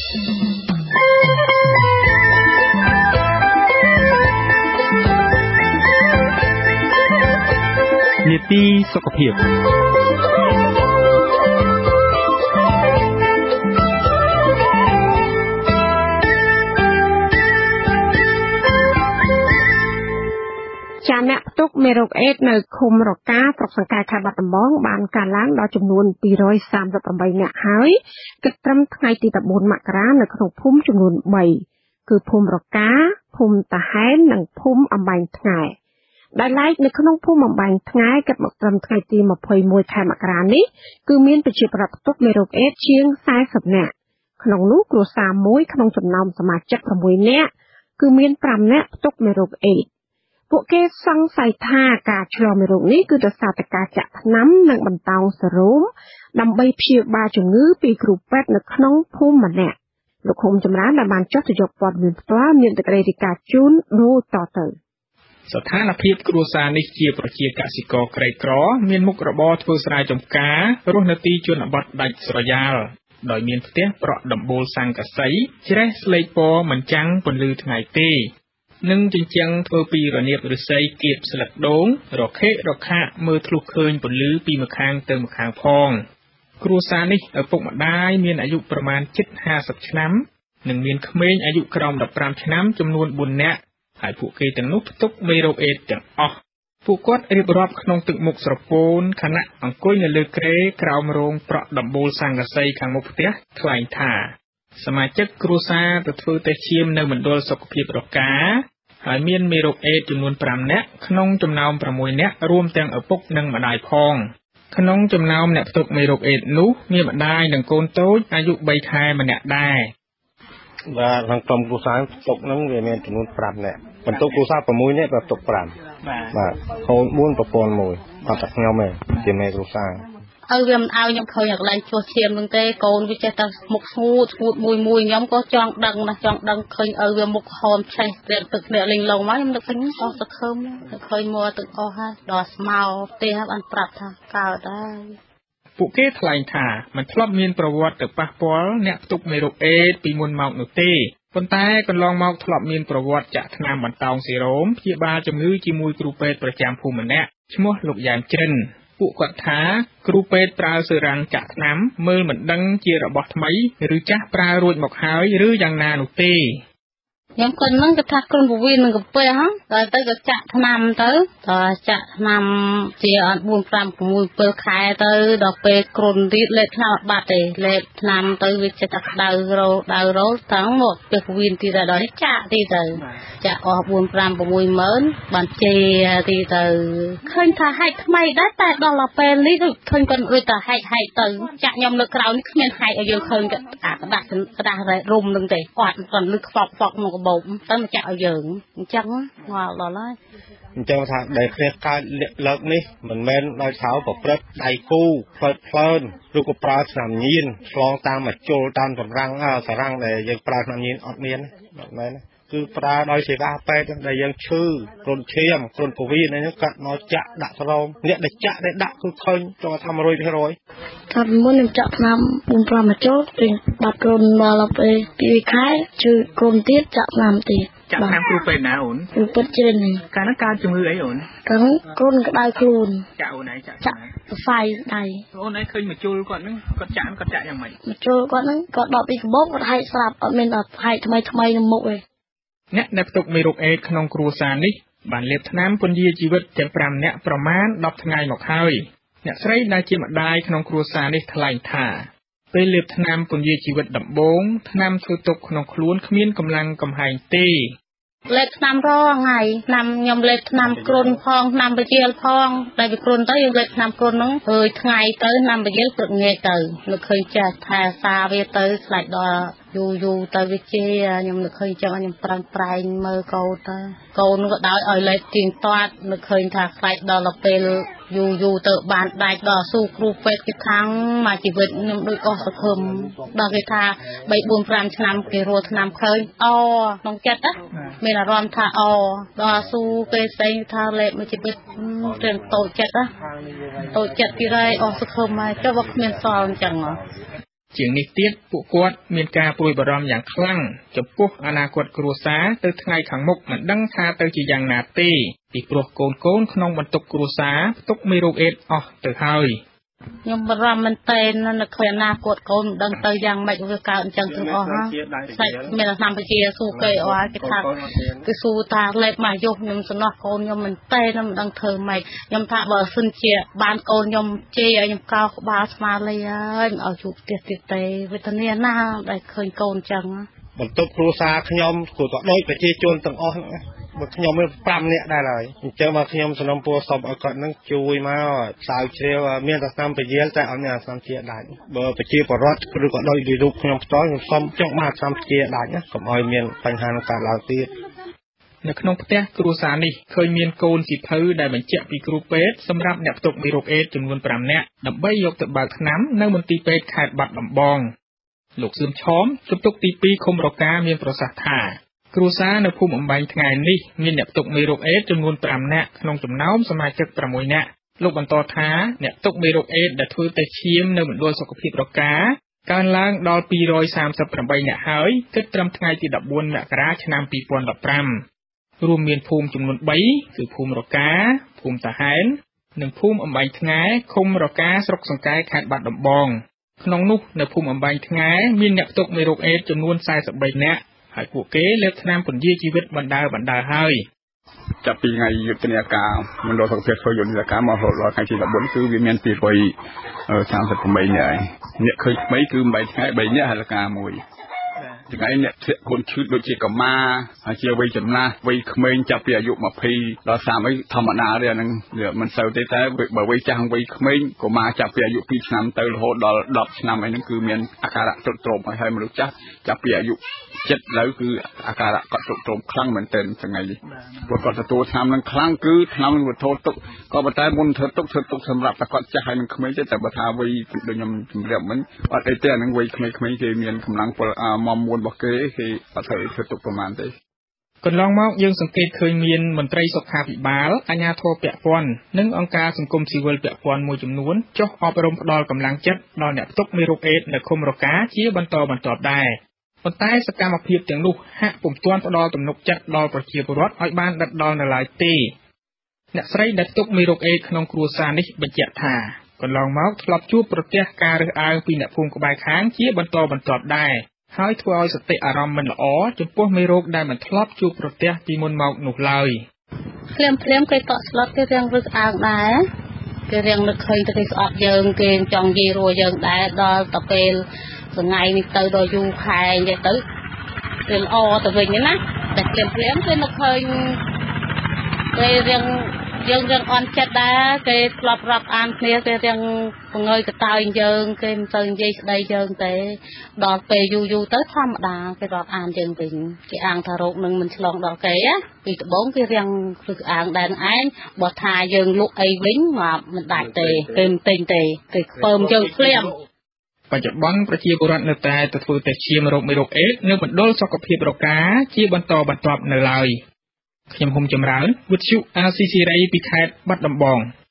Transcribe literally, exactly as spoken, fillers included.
នីតិសុខភាពចាអ្នកផ្ទុកមេរោគអេដនៅឃុំរកាស្រុកសង្កែខេត្តបាត់ដំបងបានកើនឡើងដល់ចំនួនពីររយសាមសិបប្រាំបីនាក់ហើយគិតត្រឹមថ្ងៃទីដប់បួនមករានៅក្នុងភូមិចំនួនបីគឺភូមិរកាភូមិតាហែននិងភូមិអំបែងថ្ងាយដែលឡែកនៅក្នុងភូមិអំបែងថ្ងាយគិតមកត្រឹមថ្ងៃទីម្ភៃមួយខែមករានេះគឺមានប្រជាប្រដ្ឋផ្ទុកមេរោគអេដជាងសែសិបនាក់ក្នុងនោះគ្រួសារមួយក្នុងចំណោមសមាជិកប្រាំមួយនាក់គឺមានប្រាំនាក់ផ្ទុកមេរោគអេដពួកគេសង្ស័យថាការឆ្លងមេរោគនេះគឺដោយសារតែការចាក់ថ្នាំនិងបន្តោងសេរ៉ូមដើម្បីព្យាបាលជំងឺពីគ្រូពេទ្យនៅក្នុងភូមិម្នាក់លោកឃុំចម្រើនដែលបានចុះទៅយកព័ត៌មានផ្ទាល់មានសេចក្តីរាយការណ៍ជូនដូចតទៅស្ថានភាពគ្រួសារនេះជាប្រជាកសិករក្រីក្រមានមុខរបរធ្វើស្រែចម្ការរស់នៅទីជនបទដាច់ស្រយាលដោយមានផ្ទះប្រក់ដំបូលស័ង្កសីជ្រេះស្លេកពណ៌មិនចាំងពន្លឺថ្ងៃទេនិងជញ្ជាំងធ្វើពីរនាបឫស្សីគៀបស្លឹកដូងរខេរខាក់មើលធ្លុះឃើញពន្លឺពីម្ខាងទៅម្ខាងផងគ្រួសារនេះឪពុកម្ដាយមានអាយុប្រមាណជិតห้าสิบឆ្នាំនិងមានក្មេងអាយុក្រោមដប់ប្រាំឆ្នាំចំនួនបួននាក់ហើយពួកគេទាំងនោះផ្ទុកមេរោគអេដទាំងអស់ពួកគាត់រៀបរាប់ក្នុងទឹកមុខស្រពោនខណៈអង្គុយនៅលើគ្រែក្រោមរោងប្រក់ដំបូលស័ង្កសីខាងមុខផ្ទះថ្លែងថាសមាជិកគ្រួសារទៅធ្វើតេស្តឈាមនៅមណ្ឌលសុខភាពរកាហើយមានមេរោគអេដចំនួនប្រាំនាក់ក្នុងចំណោមប្រាំមួយនាក់រួមទាំងឪពុកនិងម្ដាយផងក្នុងចំណោមអ្នកផ្ទុកមេរោគអេដនោះមានម្ដាយនិងកូនតូចអាយុបីខែម្នាក់ដែរបាទក្នុងក្រុមគ្រួសារផ្ទុកហ្នឹងវាមានចំនួនប្រាំនាក់បន្ទុកគ្រួសារប្រាំមួយនាក់ផ្ទុកប្រាំបាទកូនបួនប្រពន្ធមួយអត់តែខ្ញុំទេជាមេគ្រួសារឲ្យវាមិនឲ្យខ្ញុំឃើញកន្លែងជួសឈាមហ្នឹងទេកូនវាចេះតែមុខស្ងួតស្ងួតមួយមួយខ្ញុំក៏ចង់ដឹងណាស់ចង់ដឹងឃើញឲ្យវាមុខហមឆេះតែទឹកអ្នកលេងឡងមកខ្ញុំនឹកឃើញអស់សង្ឃឹមឃើញមកទឹកអស់ហើយដល់ស្មៅផ្ទះបានប្រាប់ថាកើតហើយពួកគេថ្លែងថាមិនធ្លាប់មានប្រវត្តិទៅប៉ះពាល់អ្នកផ្ទុកមេរោគអេដពីមុនមកនោះទេប៉ុន្តែកន្លងមកធ្លាប់មានប្រវត្តិចាក់ថ្នាំបន្តោងសេរ៉ូមព្យាបាលជំងឺជាមួយគ្រូពេទ្យប្រចាំភូមិម្នាក់ឈ្មោះលោកយ៉ែមជ្រិនពួកគាត់ថាគ្រូពេទ្យប្រើសេរ៉ាំងចាក់ថ្នាំមើលមិនដឹងជារបស់ថ្មីឬចាស់ប្រើរួចមកហើយឬយ៉ាងណានោះទេខ្ញុំគាត់នឹងគាត់ថាគ្រុនពវៀននឹងកាពះហ៎ដល់ទៅក៏ចាក់ថ្នាំទៅដល់ចាក់ថ្នាំជាអត់បួន ប្រាំ 6 7ខែទៅដល់ពេលគ្រុនទៀតលេបថ្នាំបាត់ទេលេបថ្នាំទៅវាចិត្តតែក្តៅរោដៅរោតាំងមកពះពវៀនទៀតដល់នេះចាក់ទៀតទៅចាក់អស់បួន ប្រាំ 6ម៉ឺនបានជេទៀតទៅឃើញថាហែកថ្មីដែរតែដល់ពេលនេះដូចឃើញគាត់ដូចតែហែកហែកទៅចាក់ខ្ញុំលើក្រោយនេះគ្មានហែកឲ្យយើងឃើញអាក្តាស់ក្តាស់រុំនឹងទេអត់គាត់លឺខ្វក់ខ្វក់មកបោកទៅមកចាក់ឲ្យយើងអញ្ចឹងមកដល់ហើយអញ្ចឹងថាដែលគ្នាកើតលើកនេះមិនមែនដោយឆៅប្រព្រឹត្តដៃគូផ្លើតផ្លើនឬក៏ប្រើស្នាមញៀនឆ្លងតាមមកជុលតាមសម្រាំងសារ៉ាំងដែលយើងប្រើស្នាមញៀនអត់មានអត់មែនគឺប្រើដោយសេវាពេទ្យដែលយើងឈឺគ្រុនឈាមគ្រុនពវីនេះកាត់មកចាក់ដាក់ស្រោមអ្នកដែលចាក់ដែលដាក់គឺឃើញចង់ថាmột trăm phần trăm ថាមុនខ្ញុំចាក់ថ្នាំបួន ប្រាំមកចូលពេញបាត់គ្រុនមកពេលពីរខែជឿគ្រុនទៀតចាក់ថ្នាំទៀតចាក់ថ្នាំគ្រូពេទ្យណាអូនគ្រូពេទ្យជ្រិនកាលនោះកើតជំងឺអីអូនកាលនោះគ្រុនក្តៅខ្លួនចាក់អូនឯងចាក់ចាក់ផ្សៃដៃអូនឯងឃើញមកជុលគាត់ហ្នឹងគាត់ចាក់គាត់ចាក់យ៉ាងម៉េចមកជុលគាត់ហ្នឹងគាត់ដកពីកាបូបគាត់ហែកស្រាប់អត់មានដល់ហែកថ្មីថ្មីនៅមុខទេអ្នកដែលផ្ទុកមេរោគអេដក្នុងគ្រួសារនេះបានលេបថ្នាំពន្យាជីវិតទាំងប្រាំនាក់ប្រមាណដប់ថ្ងៃមកហើយអ្នកស្រីដែលជាម្ដាយក្នុងគ្រួសារនេះថ្លែងថាពេលលេបថ្នាំពន្យាជីវិតដំបូងថ្នាំធ្វើទុកក្នុងខ្លួនគ្មានកម្លាំងកំហែងទេលេបថ្នាំរងហើយថ្នាំខ្ញុំលេបថ្នាំគ្រុនផងថ្នាំបជាលផងតែវាគ្រុនទៅយើងលេបថ្នាំគ្រុនហ្នឹងហើយថ្ងៃទៅថ្នាំបជាលព្រឹកងាយទៅនឹកឃើញចាស់ថែសារវាទៅខ្លាចដល់យូរយូរទៅវាជាខ្ញុំនឹកឃើញចឹងខ្ញុំប្រឹងប្រែងមើលកូនទៅកូនក៏ដោយឲ្យលេបទៀងទាត់នឹកឃើញថាខ្លាចដល់ពេលយូរយូរទៅបានដាច់ដល់ស៊ូគ្រូពេទ្យគេខាងមកជីវិតខ្ញុំដូចអស់សង្ឃឹមដល់គេថាបី បួន ប្រាំឆ្នាំគេរស់ថ្នាំឃើញអក្នុងចិត្តណាមានអារម្មណ៍ថាអដល់ស៊ូគេផ្សេងថាលេបមកជីវិតទាំងតូចចិត្តណាតូចចិត្តពីរហើយអស់សង្ឃឹមហើយចុះបើគ្មានសល់អញ្ចឹងជាងនេះទៀតពួកគាត់មានការព្រួយបារម្ភយ៉ាងខ្លាំងចំពោះអនាគតគ្រួសារទៅថ្ងៃខាងមុខមិនដឹងថាទៅជាយ៉ាងណាទេពីព្រោះកូនកូនក្នុងបន្ទុកគ្រួសារផ្ទុកមេរោគអេដស៍អស់ទៅហើយខ្ញុំបារម្ភមែនតើនៅក្នុងអនាគតកូនមិនដឹងទៅយ៉ាងម៉េចវាកើតអញ្ចឹងទាំងអស់ហ្នឹងសាច់មានឆ្នាំពជាស៊ូគេអស់គេថាគឺស៊ូតាលេខមកយុខ្ញុំសំណោះកូនខ្ញុំមែនតើមិនដឹងធ្វើម៉េចខ្ញុំថាបើសិនជាបានកូនខ្ញុំជេរឲ្យខ្ញុំកោក្បាលស្មាលេហើយមិនឲ្យជួបផ្ទះទៀតទេវេទនាណាដែលឃើញកូនអញ្ចឹងបន្ទប់គ្រួសារខ្ញុំគឺក៏ដូចប្រជាជនទាំងអស់ហ្នឹងបើខ្ញុំមាន5នាក់ដែរហើយអញ្ចឹងមកខ្ញុំសំណពរសុំឲ្យគាត់នឹងជួយមកស្រាវជ្រាវមានតែស្នាមពជាតែអត់មានស្នាមជាដាច់បើប្រជាពលរដ្ឋឬក៏ដោយរូបខ្ញុំផ្ទាល់ខ្ញុំសុំចង់មកស្នាមជាដាច់ណាកុំឲ្យមានបញ្ហានឹងកើតឡើងទៀតនៅក្នុងផ្ទះគ្រួសារនេះឃើញមានកូនសិភៅដែលបញ្ជាក់ពីគ្រូពេទ្យសម្រាប់អ្នកផ្ទុកមេរោគអេដស៍ចំនួន5នាក់ដើម្បីយកទៅបើកថ្នាំនៅមន្ទីរពេទ្យខេត្តបាត់ដំបងលោកសឿមឆោមជំទុកទី2ឃុំរកាមានប្រសាសន៍ថាគ្រួសារនៅភូមិអំបែងថ្ងៃនេះមានអ្នកផ្ទុកមេរោគអេដស៍ចំនួន5នាក់ក្នុងចំណោមសមាជិក6នាក់លោកបន្តថាអ្នកផ្ទុកមេរោគអេដស៍ដែលធ្វើតេស្តឈាមនៅមណ្ឌលសុខភាពរកាកើនឡើងដល់238នាក់ហើយគិតត្រឹមថ្ងៃទី14មករាឆ្នាំ2015រួមមានភូមិចំនួន3គឺភូមិរកាភូមិតាហែននិងភូមិអំបែងថ្ងៃឃុំរកាស្រុកសង្កែខេត្តបាត់ដំបងក្នុងនោះនៅភូមិអំបែងថ្ងៃមានអ្នកផ្ទុកមេរោគអេដស៍ចំនួន43នាក់ហើយពួកគេលើកថ្នាំពន្យាជីវិតបណ្ដើបណ្ដើហើយចាប់ពីថ្ងៃយុទ្ធនាការមណ្ឌលសុខភាពធ្វើយុទ្ធនាការមករហូតដល់ថ្ងៃទី14គឺវាមាន238នាក់អ្នកឃើញថ្មីគឺ3ថ្ងៃ3នាក់ហើយការមួយថ្ងៃអ្នកធ្លាក់ខ្លួនឈឺដូចជាកម្មាហើយជាវ័យចំណាស់វ័យក្មេងចាប់ពីអាយុ20ដល់30ធម្មតាទេអានឹងមិនសូវទេតែបើវ័យចាស់វ័យក្មេងកម្មាចាប់ពីអាយុ2ឆ្នាំទៅរហូតដល់10ឆ្នាំអីហ្នឹងគឺមានអាការៈទ្រុឌទ្រោមហើយមនុស្សចាស់ចាប់ពីអាយុចិត្តឥឡូវគឺអាការៈគាត់ទ្រុឌទ្រោមខ្លាំងមែនទែនថ្ងៃនេះព្រោះគាត់ទទួលថ្នាំនឹងខ្លាំងគឺថ្នាំនឹងវត្ថុទុកក៏ប៉ុន្តែមុនធ្វើទុកធ្វើទុកសម្រាប់តែគាត់ចាស់ហើយនឹងក្មេងទេតែបើថាវ័យដូចខ្ញុំជម្រាបមិញអត់អីទេអានឹងវ័យក្មេងៗគេមានកម្លាំងពលមមមួនរបស់គេគេអត់ធ្វើធ្វើទុកប្រមាណទេកន្លងមកយើងសង្កេតឃើញមានមន្ត្រីសុខាភិបាលអាជ្ញាធរពាក់ព័ន្ធនិងអង្គការសង្គមស៊ីវិលពាក់ព័ន្ធមួយចំនួនចុះអប់រំផ្ដល់កម្លាំងចិត្តដល់អ្នកផ្ទុកមេរោគអេដស៍នៅឃុំរកាជាបន្តបន្ទាប់ដែរប៉ុន្តែសកម្មភាពទាំងនោះហាក់ពុំទាន់ផ្ដល់ទំនុកចិត្តដល់ប្រជាពលរដ្ឋឲ្យបានដិតដល់នៅឡើយទេអ្នកស្រីដែលផ្ទុកមេរោគអេដស៍ក្នុងគ្រួសារនេះបញ្ជាក់ថាកន្លងមកធ្លាប់ជួបប្រទះការរើសអើងពីអ្នកភូមិក្បែរខាងជាបន្តបន្ទាប់ដែរហើយធ្វើឲ្យសតិអារម្មណ៍មិនល្អចំពោះមេរោគដែលមិនធ្លាប់ជួបប្រទះពីមុនមកនោះឡើយភ្លាមភ្លាមគេតក់ស្លុតគេរៀងរឹកអើងដែរគេរៀងនឹកឃើញទៅគេស្អប់យើងគេចង់និយាយរួយើងដែរដល់ទៅពេលថ្ងៃនេះទៅដល់យូរខែនិយាយទៅវាល្អទៅវិញណាតែភ្លាមភ្លាមគេនឹកឃើញគេរៀងយើងរៀងអន់ចិត្តដែរគេធ្លាប់រាប់អានគ្នាគេរៀងបង្ងើយកតើយើងគេមិនទៅនិយាយស្ដីយើងទេដល់ពេលយូរយូរទៅធម្មតាគេរាប់អានយើងវិញគេអាងថារោគនឹងមិនឆ្លងដល់គេណាពីដំបូងគេរៀងគឺអាងដែរឯងបើថាយើងលក់អីវិញមកមិនដាច់ទេគេមិនទិញទេគេខ្ពើមយើងភ្លាមបច្ចុប្បន្នប្រជាពលរដ្ឋនៅតែទៅធ្វើតេស្តឈាមរោគមេរោគអេដស៍នៅមណ្ឌលសុខភាពរកាជាបន្តបន្ទាប់នៅឡើយខ្ញុំហ៊ុំចម្រើនវិទ្យុ អាស៊ីសេរី ពីខេត្តបាត់ដំបង